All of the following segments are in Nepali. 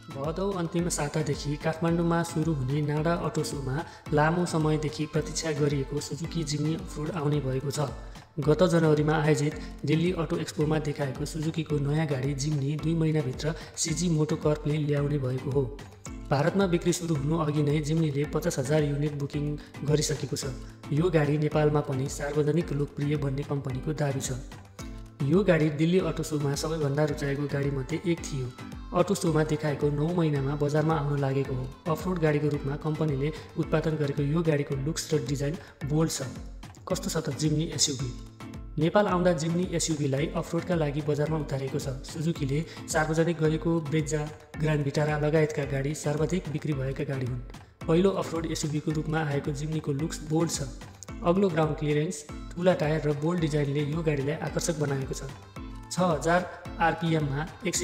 भदौ अन्तिम सातादेखि काठमाडौँमा सुरु हुने नाडा अटो सोमा लामो समयदेखि प्रतीक्षा गरिएको सुजुकी जिम्नी अफरोड आउने भएको छ। गत जनवरीमा आयोजित दिल्ली अटो एक्सपोमा देखाएको सुजुकीको नयाँ गाडी जिम्नी 2 महिनाभित्र सिजी मोटो कर्पले ल्याउने भएको हो। भारतमा बिक्री सुरु हुनु अघि नै जिम्नीले 50,000 युनिट बुकिङ गरिसकेको छ। यो गाडी नेपालमा पनि सार्वजनिक लोकप्रिय बन्ने कम्पनीको दाबी छ। यो गाडी दिल्ली अटो सोमा सबैभन्दा रुचाएको गाडीमध्ये एक थियो। अटो सोमा देखाएको 9 महिनामा बजारमा आउन लागेको हो। अफरोड गाडीको रूपमा कम्पनीले उत्पादन गरेको यो गाडीको लुक्स र डिजाइन बोल्ड छ। कस्तो छ त जिम्नी एसयुभी? नेपाल आउँदा जिम्नी एसयुभीलाई अफरोडका लागि बजारमा उतारेको छ। सुजुकीले सार्वजनिक गरेको ब्रेजा, ग्रान्ड विटारा लगायतका गाडी सर्वाधिक बिक्री भएका गाडी हुन्। पहिलो अफरोड एसयुभीको रूपमा आएको जिम्नीको लुक्स बोल्ड छ। अग्लो ग्राउन्ड क्लियरेन्स, ठुला टायर र बोल्ड डिजाइनले यो गाडीलाई आकर्षक बनाएको छ। 6000 आरपिएममा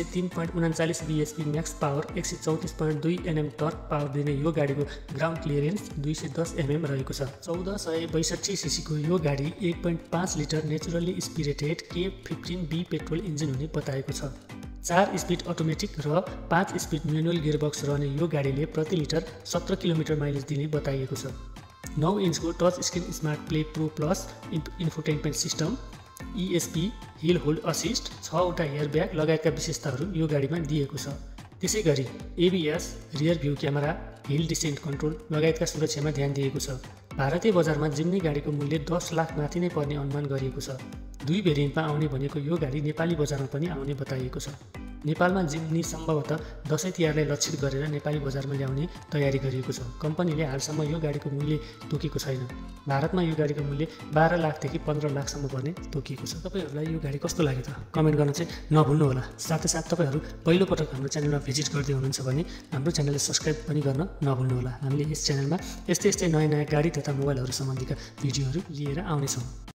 103.39 BHP max power, 134.2 NM torque power दिने यो गाडीको ग्राउन्ड क्लियरेन्स 210 एमएम रहेको छ। 1462 सीसीको यो गाडी 1.5 litre naturally spirited K15B petrol engine हुने बताएको छ। 4 स्पिड अटोमेटिक र 5 स्पिड म्यानुअल गियरबक्स रहने यो गाडीले प्रति लिटर 17 किलोमिटर माइलेज दिने बताइएको छ। 9 इन्चको touch screen smart play pro plus infotainment system, ESP, hill hold assist, 6वटा एयरब्याग लगायतका विशेषताहरू यो गाडीमा दिएको छ। त्यसै गरी ABS, rear view camera, hill descent control लगायतका सुरक्षामा ध्यान दिएको छ। भारतीय बजारमा जिम्नी गाडीको मूल्य 10 लाख माथि नै पर्ने अनुमान गरिएको छ। 2 भेरिएन्टमा आउने भनेको यो गाडी नेपाली बजारमा पनि आउने बताइएको छ। नेपालमा जिम्नी सम्भवतः दसैँ तिहारलाई लक्षित गरेर नेपाली बजारमा ल्याउने तयारी गरिएको छ। कम्पनीले हालसम्म यो गाडीको मूल्य तोकेको छैन। भारतमा यो गाडीको मूल्य 12 लाखदेखि 15 लाखसम्म पर्ने तोकिएको छ। तपाईँहरूलाई यो गाडी कस्तो लाग्यो त कमेन्ट गर्न चाहिँ नभुल्नुहोला। साथै तपाईँहरू पहिलोपटक हाम्रो च्यानलमा भिजिट गर्दै हुनुहुन्छ भने हाम्रो च्यानललाई सब्सक्राइब पनि गर्न नभुल्नुहोला। हामीले यस च्यानलमा यस्तै नयाँ गाडी तथा मोबाइलहरू सम्बन्धीका भिडियोहरू लिएर आउनेछौँ।